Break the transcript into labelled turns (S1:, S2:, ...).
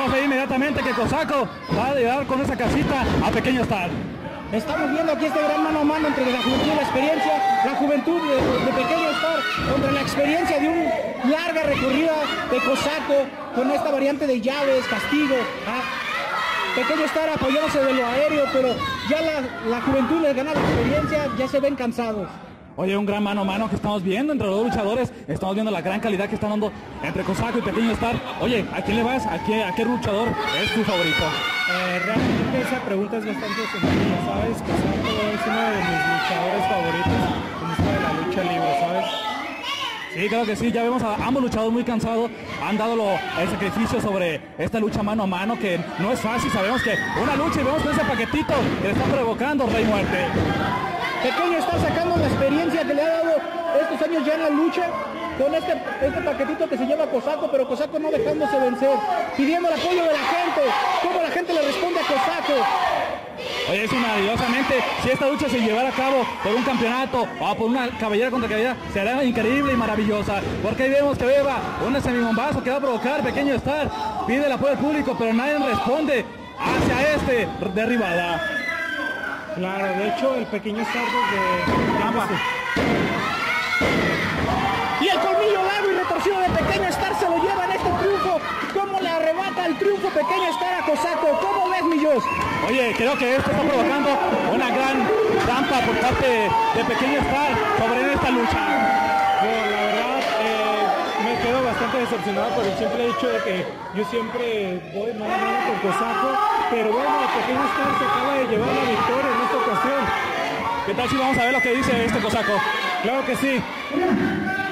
S1: vemos ahí inmediatamente que Cosaco va a llegar con esa casita a Pequeño Star.
S2: Estamos viendo aquí este gran mano a mano entre la juventud y la experiencia, la juventud de Pequeño Star contra la experiencia de un larga recorrida de Cosaco con esta variante de llaves, castigo. Pequeño Star apoyándose de lo aéreo, pero ya la juventud les gana la experiencia, ya se ven cansados.
S1: Oye, un gran mano a mano que estamos viendo entre los dos luchadores. Estamos viendo la gran calidad que están dando entre Cosaco y Pequeño Star. Oye, ¿a quién le vas? ¿A qué luchador es tu favorito?
S3: Realmente esa pregunta es bastante sencilla, ¿sabes? Cosaco es uno de mis luchadores favoritos en esto de la lucha libre, ¿sabes?
S1: Sí, claro que sí, ya vemos a ambos luchadores muy cansados, han dado el sacrificio sobre esta lucha mano a mano que no es fácil, sabemos que una lucha y vemos con ese paquetito que le está provocando Rey Muerte.
S2: Pequeño está sacando la experiencia que le ha dado estos años ya en la lucha con este paquetito que se lleva Cosaco, pero Cosaco no dejándose vencer, pidiendo el apoyo de la gente, cómo la gente le responde a Cosaco.
S1: Oye, es maravillosamente, si esta lucha se llevara a cabo por un campeonato o por una cabellera contra cabellera, será increíble y maravillosa, porque ahí vemos que beba un semibombazo que va a provocar Pequeño Star, pide el apoyo del público, pero nadie responde hacia este derribada.
S3: Claro, de hecho el Pequeño Star desde...
S2: Y el colmillo largo y retorcido de Pequeño Star se lo lleva en este triunfo. ¿Cómo le arrebata el triunfo Pequeño Star a Cosaco? ¿Cómo ves, Millos?
S1: Oye, creo que esto está provocando una gran trampa por parte de Pequeño Star sobre esta lucha.
S3: Bueno, la verdad, me quedo bastante decepcionado por el simple hecho de que yo siempre voy mano a mano con Cosaco, pero bueno, Pequeño Star se acaba de llevar la victoria en esta ocasión.
S1: ¿Qué tal si vamos a ver lo que dice este Cosaco?
S3: Claro que sí.